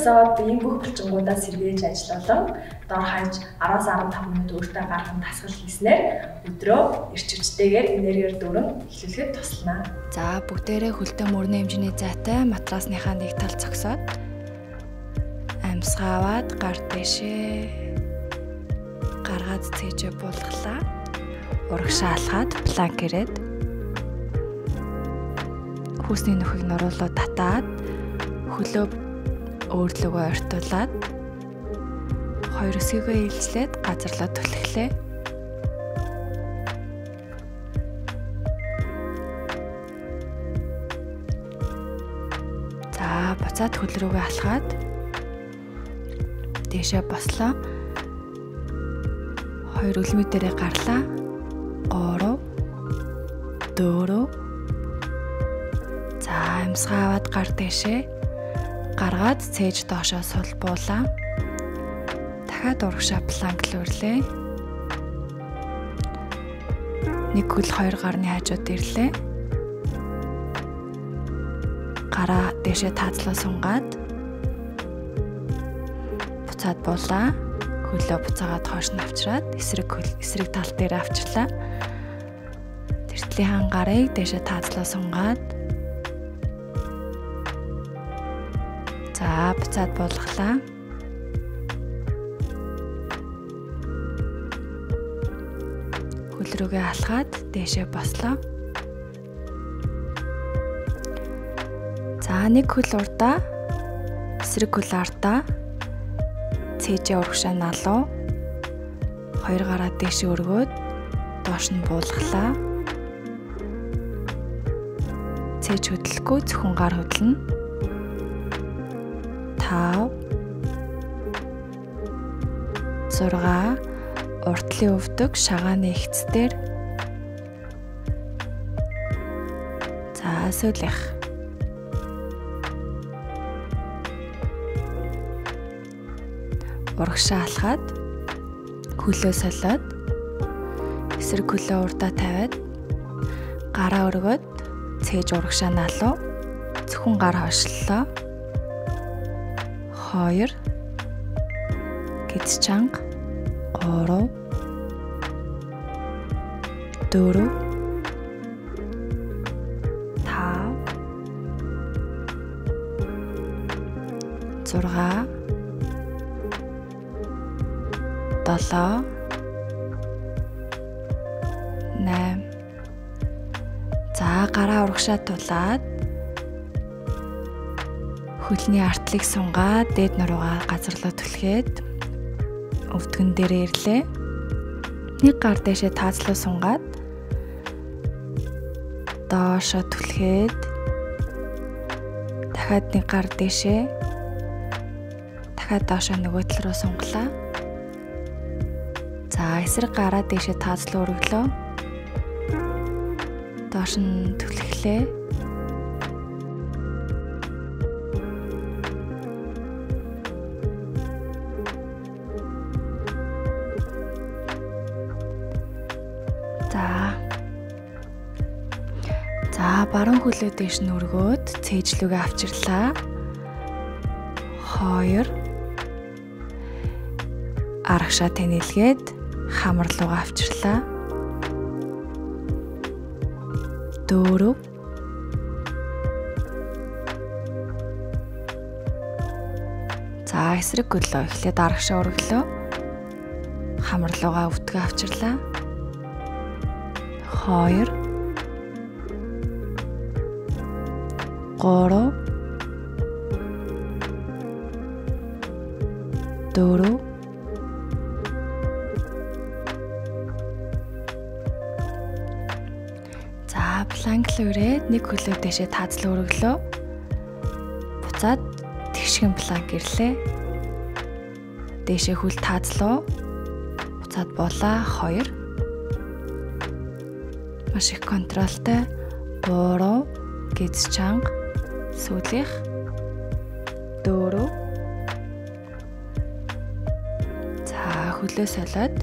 зовоод ийм бүх булчингуудаа сэргээж ажиллуулан дор хаяж 10-15 минут өөртөө гарган дасгал хийснээр өдрөө эрчимчтэйгээр энергиэр дүүрэн эхлүүлэхэд туслана. За бүгдээрээ хөлтөө мөрний хэмжээний зайтай матрасныхаа нэг тал зогсоод амьсгаа аваад гар дэшээ гаргаад цээжээ буулгалаа. Урагшаа алхаад планк ирээд хүүсний нөхөйг нуруулуу татаад хөлөө өөрлөгөө ортуулад хоёр өсгийгөө ээлжлээд газарлаа түлхлээ. За буцаад хөл рүүгээ алхаад дээшээ бослоо. Хоёр үлмэг дээрээ гарлаа. 3 4 За амьсгаа аваад гар дэшээ гаргаад цээж доошоо сулбуулаа. Дахиад урагшаа планк луурлээ. Нэг хөл хоёр гарны хажууд ирлээ. Гараа дэшээ таацлаа сунгаад буцаад буулаа. Хөлөө буцаагаад хоош нь авчираад эсрэг тал дээр авчлаа. Тэртлийн гарыг дэшээ таацлаа сунгаад за буцаад буулгалаа. Хөл рүүгээ алхаад дэшээ бослоо. За нэг хөл урдаа эсрэг хөл ардаа цээжээ урагшаа налуу. Хоёр гараа дэшээ өргөөд доош нь буулгалаа. Цээж хөдлөхгүй зөвхөн гар хөдлөнө. 5 6 уртлын өвдөг шагааны ихцдэр за сүүлэх урагшаа алхаад хөлөө солиод эсрэг хөлөө урдаа тавиад гараа өргөөд цээж урагшаа налуу зөвхөн гар хойшлолоо. 2 гидс чанга 3 4 5 6 7 8 За гараа урагшаа тулаад хөлний артлыг сунгаад дээд нуруугаа газарлаа түлхээд өвдгөн дээр ирлээ. Нэг гар дэшээ таацлаа сунгаад доошоо түлхээд дахиад нэг гар дэшээ дахиад доошоо нөгөө тал руу сунгалаа. За эсрэг гараа дэшээ таацлаа өргөлөө. Доош нь түлхлээ. За баруун хөлөө дэш нь өргөөд цээжлүүгээ авчирлаа. 2 аргашаа танилгээд хамар руугаа авчирлаа. 4 За эсрэг хөлөө эхлээд аргашаа өргөлөө. Хамар руугаа өвдгөө авчирлаа. 2 3 4 За планк лурээд нэг хөлөө дэшээ таацлаа өргөлөө. Буцаад тэгшгэн планк ирлээ. Дэшээ хөл таацлаа. Буцаад болоо 2 маш их контролтой 3 гидс чанга сүүлэх 4 За хөлөө солиод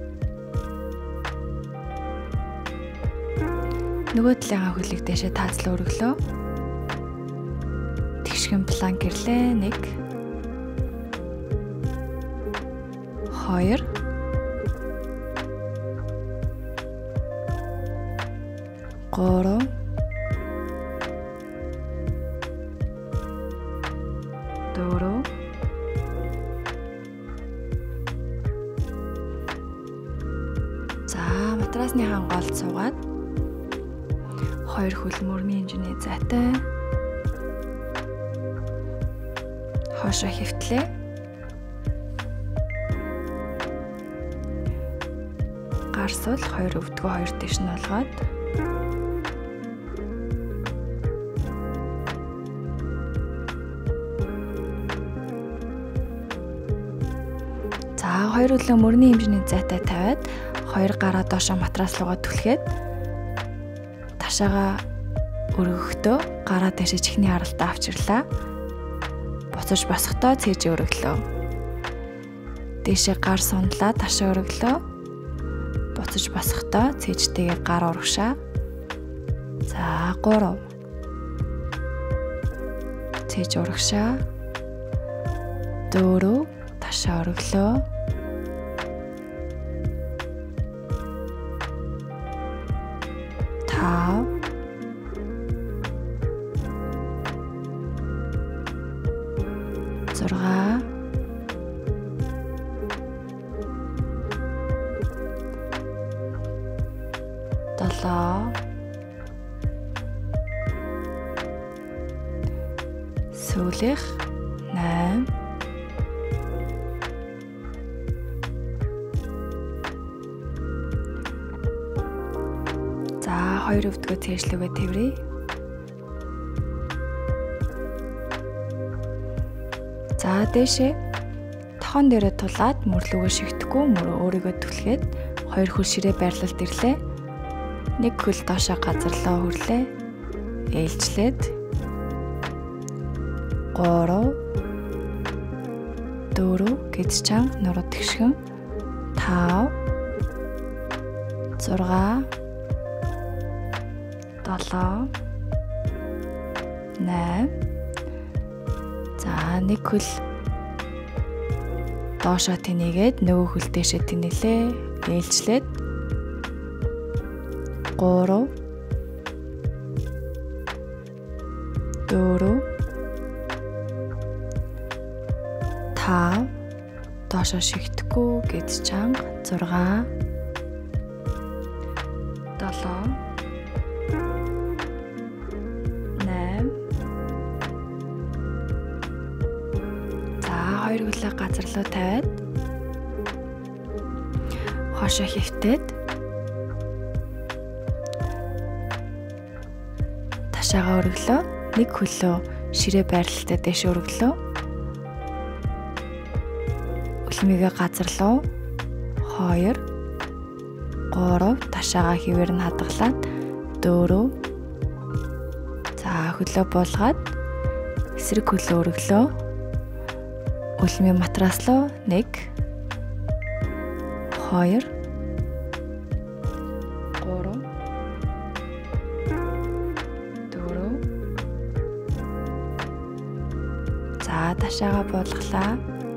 нөгөө талынхаа хөлийг дэшээ таацлаа өргөлөө. Тэгшгэн планк ирлээ. 1 2 3 4 За матрасны хангаалт суугаад 2 хөл мөрний хэмжээний зайтай хоошоо хөвтлээ. Гарсвал 2 өвдгөө 2 дэш нь болгоод за 2 хөлөө мөрний хэмжээний зайтай тавиад 2 гараа доошоо матрас руугаа түлхээд ташаага өргөхдөө гараа дэшээ чихний харалтаа авчирлаа. Буцаж босохдоо цээжээ өргөлөө. Дэшээ гар сунлаа ташаа өргөлөө. Буцаж босохдоо цээжтэйгээ гар урагшаа. За 3 цээж урагшаа. 4 ташаа өргөлөө. 5 6 7 сүүлэх 8 за 2 өвдгөө цээжлүүгээ тэврээ. За дээшээ тохон дээрээ тулаад мөрлөгөө шигдэхгүй мөрөө өөрийгөө түлхээд 2 хөл ширээ байрлалд ирлээ. 1 хөл доошоо газарлаа хүрлээ. Ээлжлээд 3 4 гэж чанга нуруу тэгшгэн 5 6 7 8 за 1 хөл доошоо тэнийгээд нөгөө хөл дэшээ тэнэлээ. Ээлжлээд 3 4 5 доошоо шигдэхгүй гэж чанга 6 7 2 хөлөө газар руу тавиад хоошоо хөвтөөд ташаагаа өргөлөө. 1 хөлөө ширээ байрлалтай дэш өргөлөө. Үлмигээ газар руу 2 3 ташаагаа хിവэр нь хадгалаад 4 за хөлөө буулгаад эсрэг хөлөө өргөлөө. Үлмийн матрас руу 1 2 3 4 за ташаага буулгалаа.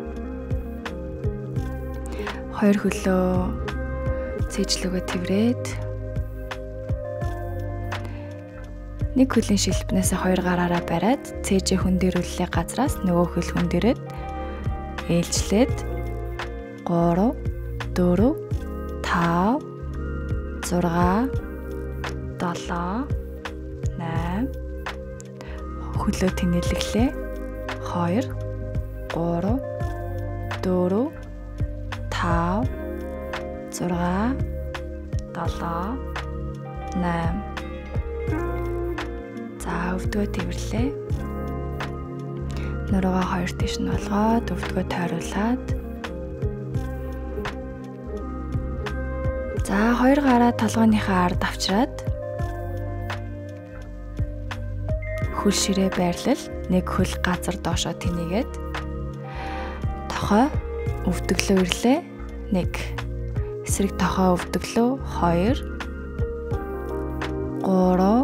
2 хөлөө цээжлүүгээ тэврээд 1 хөлийн шилбнээс 2 гараараа бариад цээжээ хүндэрүүллээ газраас нөгөө хөл хүндэрээд ээлжлээд 3 4 5 6 7 8 хөлөө тэнэлэглээ. 2 3 4 5 6 7 8 за өвдгөө тэвэрлээ. Нуруугаа 2 дэш нь болгоод өвдгөө тойруулаад за 2 гараа толгойнхаа ард авчираад хөл ширээ байрлал 1 хөл газар доошоо тэнийгээд тохой өвдөглөө ирлээ. 1 эсрэг тохой өвдөглөө 2 3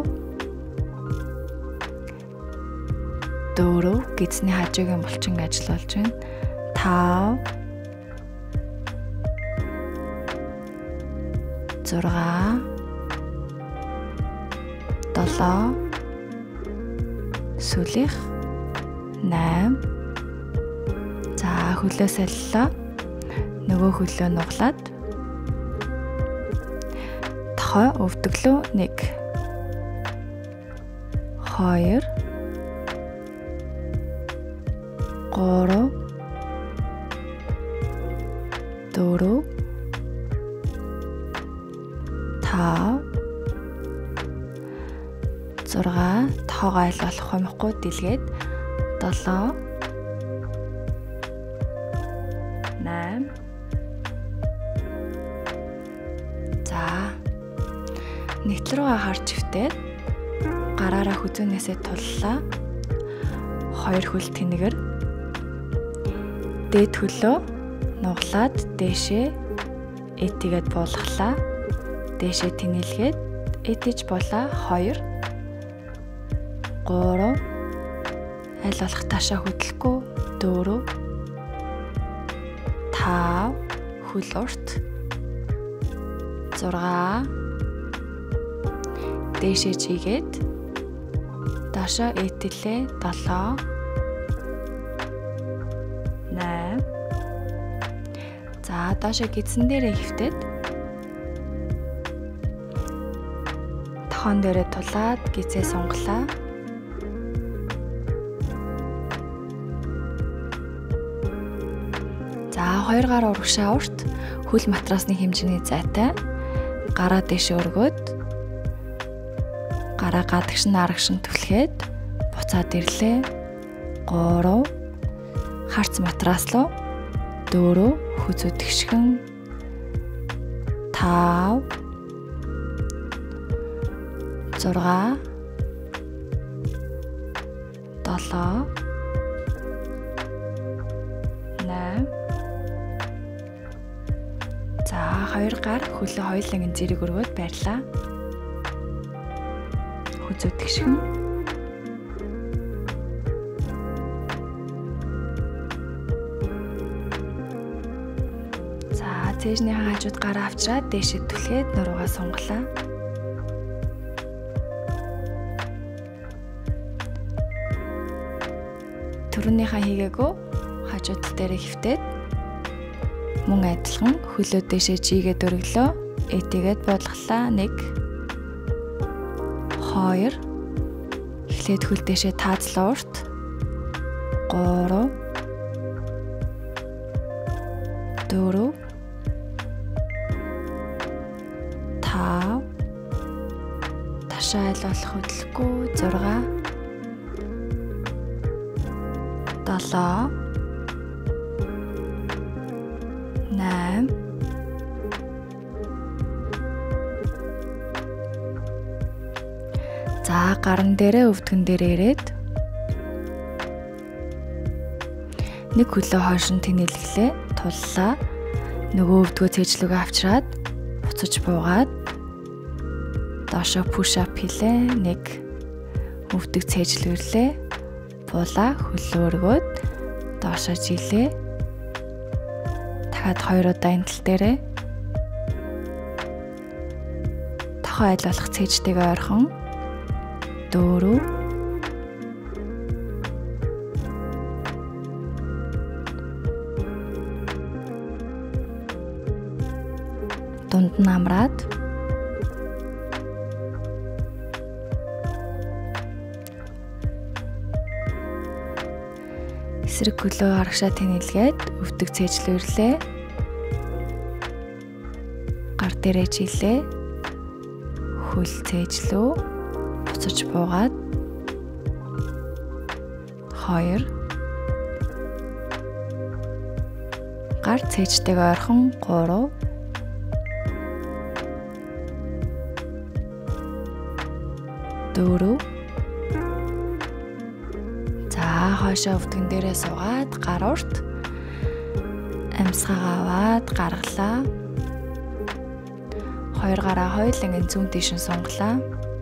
4 гизний хажуугийн булчин ажил болж байна. 5 6 7 сүүлийнх 8. За хөлөө солилоо. Нөгөө хөлөө нуглаад тохой өвдөглөө 1 2 3 4 5 6 тоогоо айл болох хомихгүй дэлгээд 7 8. За нэгтлэр рүүгээ харж өвтээд гараараа хүзүүнээсээ туллаа. 2 хөл тэнэгэр дээд хөлөө нуглаад дээшээ этигээд буулгалаа. Дээшээ тэнэлгээд этиж булаа 2 3 аль болох таашаа хөдлөхгүй 4 5 хөл урт 6 дээшээ чигээд таашаа этилээ 7 8. За доошоо гидсэн дээрээ хөвтөд тохон дээрээ тулаад гизээ сунглаа. За 2 гар урагшаа урт хөл матрасны хэмжээний зайтай гараа дэше өргөөд гараа гадагш нь арагшин түлхээд буцаад ирлээ. 3 харц матрас руу 4 хүзүү тэгшгэн 5 6 7 8. За 2 гар хөлөө хоёулангийн зэрэг өргөөд байрлаа. Хүзүү тэгшгэн цээжний хажууд гараа авчраад дээшээ түлхээд нуруугаа сунглаа. Түрүүнийхээ хийгээгөө хажууд тал дээр хөвтөөд мөн адилхан хөлөө дээшээ жигээд өргөлөө. Этигээд буулгалаа 1 2 эхлээд хөл дээшээ таазлаа урт 3 4 5 ташаа айл болох хөдлөхгүй 6 7 8. За гарн дээрээ өвдгөн дээрээ ирээд нэг хөлөө хойшин тэнэлглээ туллаа. Нөгөө өвдгөө цээжлүүгээ авчраад буцаж буугаад доошоо push up хийлээ. 1 өвдөг цээжлүүлээ. Буулаа хөлөө өргөөд доошоо жилээ. Дахиад 2 удаа энэ тал дээрээ тохой айл болох цээжтэйгээ ойрхон 4 дунд нь амраад эсрэг хөлөө арагшаа тэнэлгээд өвдөг цээжлүүлээ. Гар дээрээ жилээ. Хөл цээжлөө буцаж буугаад 2 гар цээжтэйгээ ойрхон 3 4. За хойшоо өвдгөн дээрээ суугаад гар урт амьсгаа аваад гаргалаа. 2 гараа хоёулангийн зүүн тийш нь сунглаа.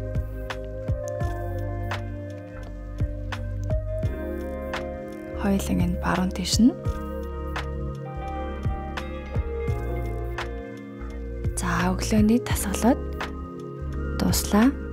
Хоёулангийн нь баруун тийш нь. За өглөөний дасгалууд дуслаа.